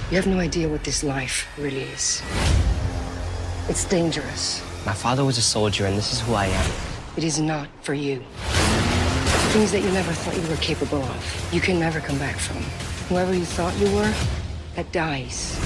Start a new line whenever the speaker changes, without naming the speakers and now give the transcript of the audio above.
You have no idea what this life really is. It's dangerous.
My father was a soldier, and this is who I am.
It is not for you. Things that you never thought you were capable of, you can never come back from. Whoever you thought you were, that dies.